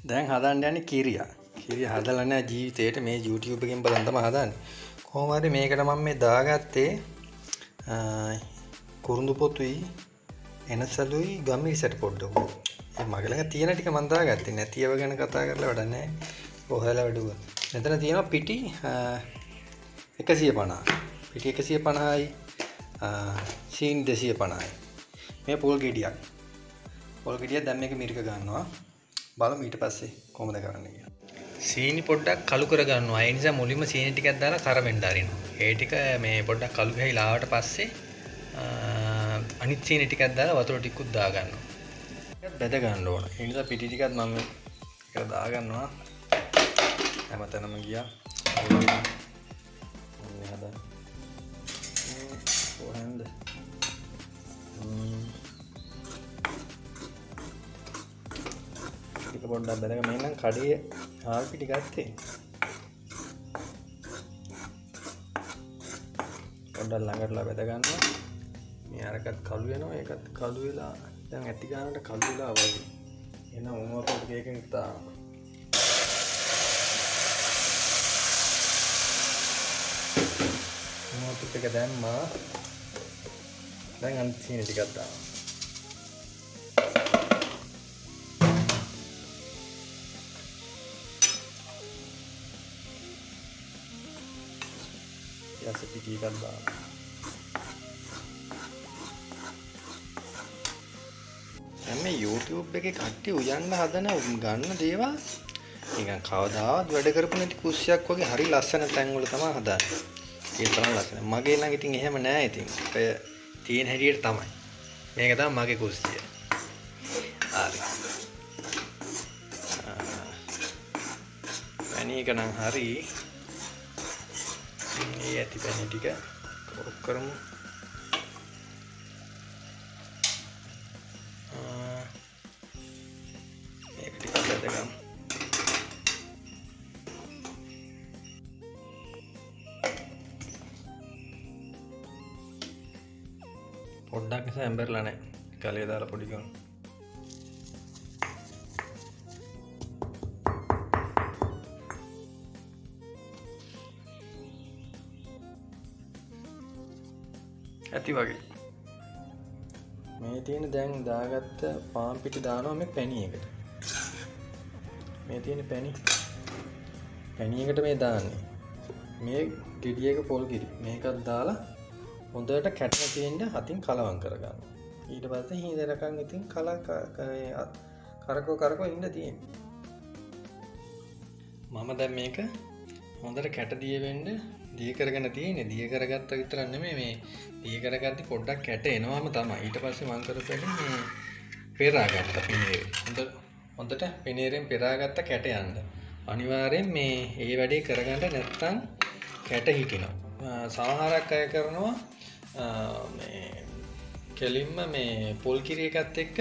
දැන් හදන්න යන්නේ kiriya. kiriya හදලා නැහැ ජීවිතේට මේ YouTube එකෙන් බලන් තමයි හදන්නේ. කොහොම හරි මේකට මම මේ දාගත්තේ කුරුඳු පොතුයි එනසලුයි ගම්මිරිසට පොඩ්ඩක්. ඒ මගේ ළඟ තියෙන ටික මම දාගත්තේ නැතිව ගැන කතා කරලා වැඩක් නැහැ. කොහොමලා වැඩුව. මෙතන තියෙනවා පිටි 150. පිටි 150යි සීනි 250යි. මේ පොල් ගෙඩියක්. පොල් ගෙඩිය දැන් මේක මිරික ගන්නවා. බලමු ඊට පස්සේ කොහොමද කරන්නේ කියලා. සීනි පොඩ්ඩක් කළු කර ගන්නවා. ඒ නිසා මුලින්ම සීනි ටිකක් දාලා කරවෙන්න අරිනවා. ඒ ටික මේ පොඩ්ඩක් කළු ගහලා ආවට පස්සේ අනිත් සීනි ටිකක් දාලා වතුර ටිකකුත් දා ගන්නවා. ඒක බෙද ගන්න ඕන. ඒ නිසා පිටි ටිකක් මම ඒක දා ගන්නවා. හැමතැනම ගියා. මේ හදන්න. කොහෙන්ද? ටික පොඩ්ඩක් බැලගන්න. මම නම් කඩේ ආල් පිටි ගත්තේ. පොඩ්ඩක් ළඟටලා බෙද ගන්නවා. මේ අරකට කළු වෙනවා. ඒකත් කළු වෙලා දැන් ඇටි ගන්නට කළු වෙලා වගේ. එහෙනම් උණුවපොත් එකකින් දානවා. උණුවපොත් එක දැම්මා. දැන් අනිත් සීනි ටිකක් දානවා. යස පිටි එකක් දානවා. මේ YouTube එකේ කට්ටිය උයන්න හදන ගන්න දේවල් නිකන් කවදාවත් වැඩ කරපු නැති කුස්සියක් වගේ හරි ලස්සන තැන් වල තමයි හදන්නේ. ඒ තරම් ලස්සන. මගේ ළඟ ඉතින් එහෙම නෑ ඉතින්. ඔය තියෙන හැටියට තමයි. මේක තමයි මගේ කුස්සිය. හරි. අනේක නම් හරි. මේ ඇති පැණි ටික කරමු. මේක ටිකක් බෙදගමු. පොඩ්ඩක් නිසා ඇම්බර්ලා නැහැ. කලේ දාලා පොඩි කරමු. ඇති වගේ. මේ තියෙන දැන් දාගත්ත පාන් පිටි දානවා මේ පැණි එකට. මේ තියෙන පැණි එකට මේ දාන්නේ. මේ ගෙඩියක පොල් ගෙඩි. මේකත් දාලා හොඳට කැටන තියෙන්න අතින් කලවම් කරගන්න. ඊට පස්සේ හීනරකම් ඉතින් කරකෝ ඉන්න තියෙන්නේ. මම දැන් මේක හොඳට කැට දිය වෙන්න දිය කරගෙන තියෙන්නේ. දිය කරගත්ත විතරක් නෙමෙයි මේ දිය කරගත්තී පොඩ්ඩක් කැට එනවාම තමයි. ඊට පස්සේ මම කරපැලි මේ පෙරාගත්ත පිනේරේ. හොඳට පිනේරෙන් පෙරාගත්ත කැට යන්න. අනිවාර්යෙන් මේ ඒ වැඩේ කරගන්න නැත්නම් කැට හිටිනවා. සමහරක් අය කරනවා මේ කෙලින්ම මේ පොල් කිරි එකත් එක්ක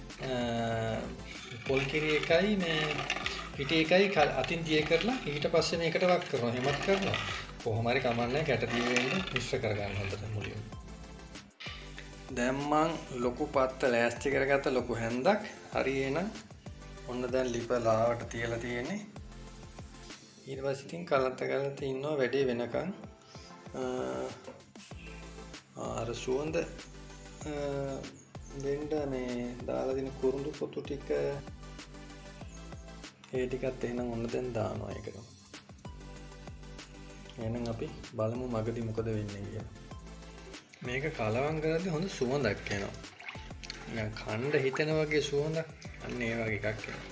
පොල් කිරි එකයි මේ පිටි එකයි අතින් දිය කරලා ඊට පස්සේ මේකට වක් කරනවා. එහෙමත් කරනවා. කොහොම හරි කමන්නේ කැට දිය වෙන්න මිශ්‍ර කරගන්න හොඳට මුලින්ම. දැන් මං ලොකු පත්ත ලෑස්ති කරගත්ත ලොකු හැන්දක්. හරි එහෙනම් ඔන්න දැන් ලිප ලාවට තියලා තියෙන්නේ. ඊට පස්සේ ඉතින් කලන්ත ඉන්නවා වැඩේ වෙනකන්. අර සුවඳ වෙන්න මේ දාලා දෙන කුරුඳු පොතු ටික ඒ ටිකත් එහෙනම් ඔන්න දැන් දානවා ඒකට. එහෙනම් අපි බලමු මගදී මොකද වෙන්නේ කියලා. මේක කලවම් කරද්දී හොඳ සුවඳක් එනවා. නිකන් කණ්ඩ හිතෙන වගේ සුවඳක්. අන්න ඒ වගේ එකක් එනවා.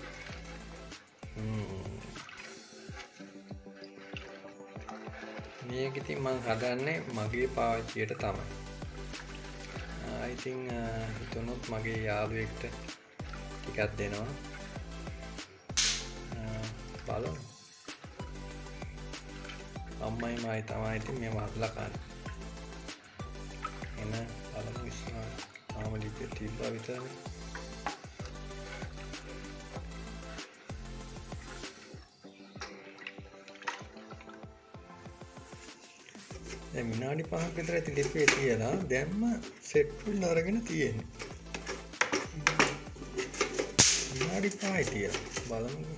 මේක ඉතින් මම හදන්නේ මගේ පාවිච්චියට තමයි. ඉතින් හිතුනොත් මගේ යාළුවෙක්ට ටිකක් දෙනවා. බලමු. අම්මයි මායි තමයි ඉතින් මේව හදලා කන්නේ. එන බලමු ඉස්සරහට. තාම ලිපිය තිබ්බා විතරනේ. දැන් විනාඩි 5ක් විතර ඇති ලිපියේ තියලා දැම්ම සෙට් වෙලා අරගෙන තියෙන්නේ. විනාඩි හරි පායි තියලා බලමු.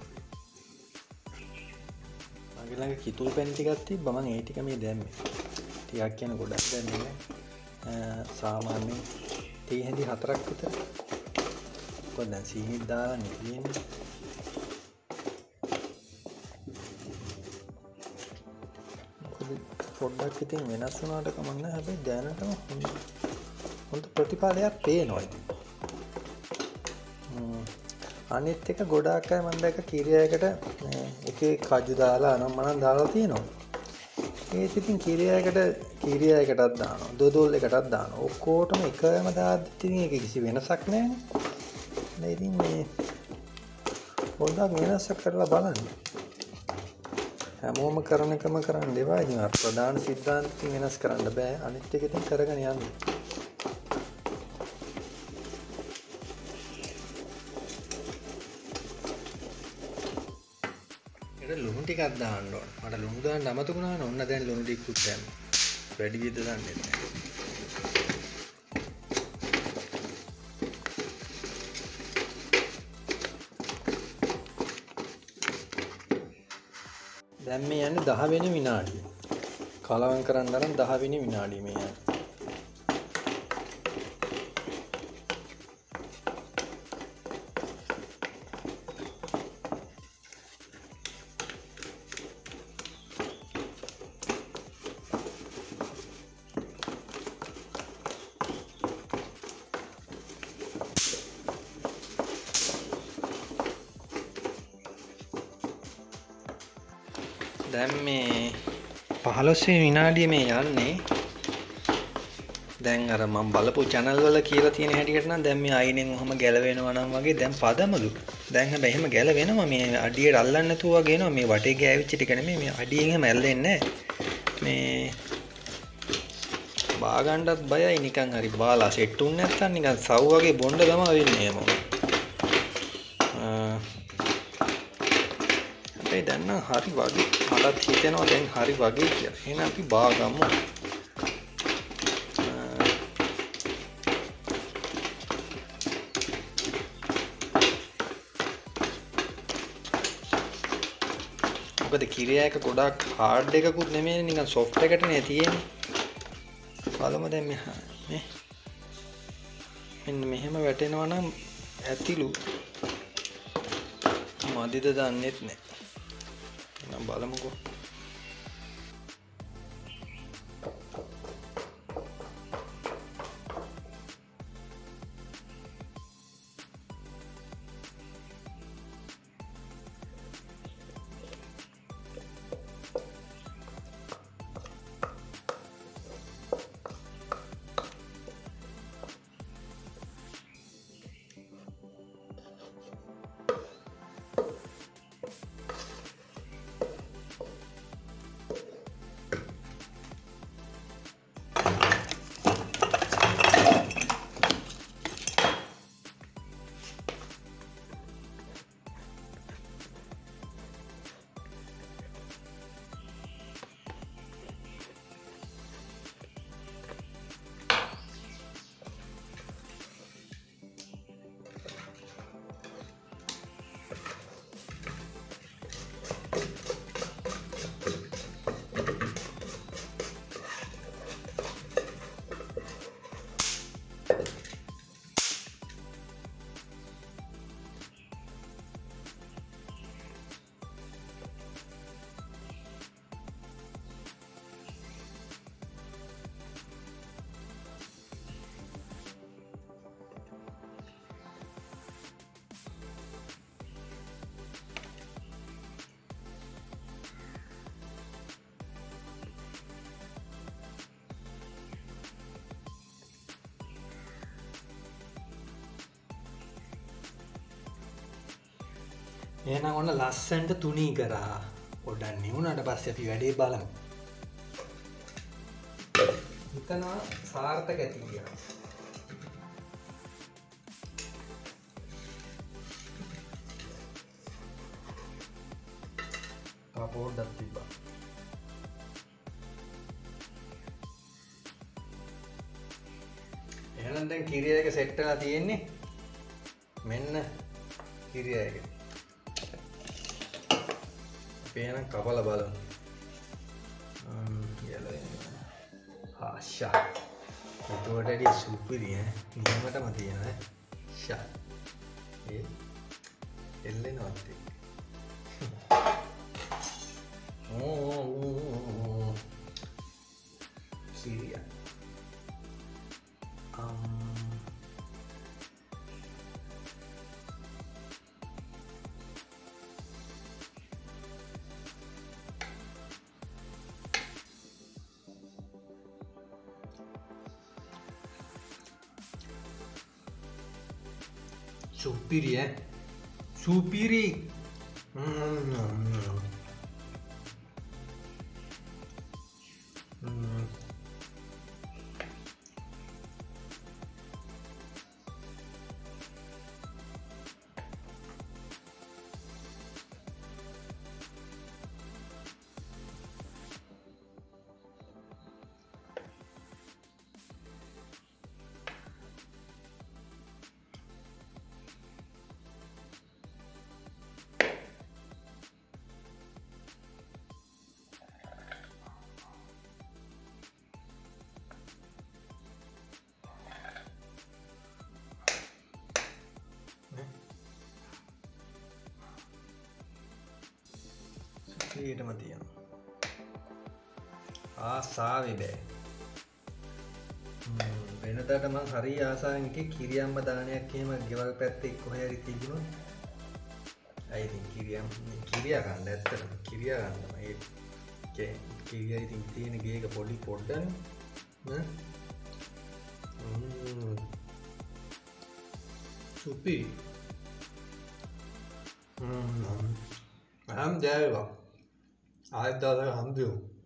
මගේ ළඟ කිතුල් පැන් ටිකක් තිබ්බා මම ඒ ටික මේ දැම්මේ. ටිකක් කියන ගොඩක් දැම්මේ නෑ. සාමාන්‍යයෙන් තේ හැඳි 4ක් විතර. කොහොමද දැන් සීනි දාලා නෙවෙන්නේ. පොඩ්ඩක් ඉතින් වෙනස් වුණාට කමක් නැහැ. හැබැයි දැනටම හොඳ ප්‍රතිඵලයක් පේනවා ඉතින්. අනිත් එක ගොඩාක් අය මම දැක්ක කිරියයකට එකේ කජු දාලා අනම්මනම් දාලා තියෙනවා. ඒත් ඉතින් කිරියයකටත් දානවා. දොදොල් එකටත් දානවා. ඔක්කොටම එකම දාද්දි ඉතින් ඒක කිසි වෙනසක් නැහැ. ඉතින් මේ පොඩ්ඩක් වෙනස් කරලා බලන්න. හැමෝම කරන එකම කරන්න එපා. ඉතින් ප්‍රධාන සිද්ධාන්තයෙන් වෙනස් කරන්න බෑ. අනිත් එක ඉතින් කරගෙන යන්න. ඒකට ලුණු ටිකක් දාන්න ඕන. මට ලුණු දාන්න අමතක වුණා නේ. ඔන්න දැන් ලුණු ටිකක් දැම්මා. වැඩි විදිහට දාන්නේ නැහැ. දැන් මේ යන්නේ 10 වෙනි විනාඩිය. කලවම් කරන්න තරම් 10 වෙනි විනාඩිය මේ යන්නේ. දැන් මේ 15 වෙනි විනාඩියේ මේ යන්නේ. දැන් අර මම බලපු channel වල කියලා තියෙන හැටියට නම් දැන් මේ අයිනෙන් ඔහම ගැලවෙනවා නම් වගේ දැන් පදමලු. දැන් හැබැයි එහෙම ගැලවෙනවා මේ අඩියට අල්ලන්න නැතුව වගේ එනවා. මේ වටේ ගෑවිච්ච ටික නෙමෙයි මේ අඩියෙන් එහෙම ඇල්ලෙන්නේ නැහැ. මේ බා ගන්නත් බයයි නිකන් හරි බාලා සෙට් උන්නේ නැත්තම් නිකන් සව් වගේ බොණ්ඩ තමයි වෙන්නේ එහෙම. දැන් නම් හරි වගේ මටත් හිතෙනවා දැන් හරි වගේ කියලා. එහෙනම් අපි බාගමු. මොකද කිරියයක ගොඩක් හાર્ඩ් එකකුත් නෙමෙයි නිකන් සොෆ්ට් එකටනේ තියෙන්නේ. බලමු දැන් මේ මෙන්න මෙහෙම වැටෙනවා නම් ඇතිලු. මදිද දන්නෙත් නෑ. බලමුකෝ. එහෙනම් ඔන්න ලස්සනට තුනී කරා. පොඩ්ඩක් නිවුණාට පස්සේ අපි වැඩේ බලමු. හිතනවා සාර්ථක ඇති කියලා. පොඩ්ඩක් තිබ්බා. එහෙනම් දැන් කිරිය එක සෙට් වෙලා තියෙන්නේ. මෙන්න kiriya එක. අපි එහෙනම් කපලා බලමු. ආශා. ඒකට වැඩි සුපිරි ඈ. නියමටම තියෙන ඈ. ෂා. ඒ එල්ලෙනවත් ඒක. ඕ kiriya. Supiri supiri. ඊටම තියෙනවා. ආසාවෙ බෑ. වෙනදාට මං හරි ආසාවෙන් එකේ කිරියම්ම දානයක් එහෙම ගෙවල් පැත්තේ කොහේ හරි තිබුණොත් අය ඉතින් කිරියා ගන්න ඇත්තටම කිරියා ගන්නවා. ඒ කිරියා ඉතින් තියෙන ගේක පොඩි පොඩ්ඩනේ. සුපි. हम जाएगा आज दादा हम भी हो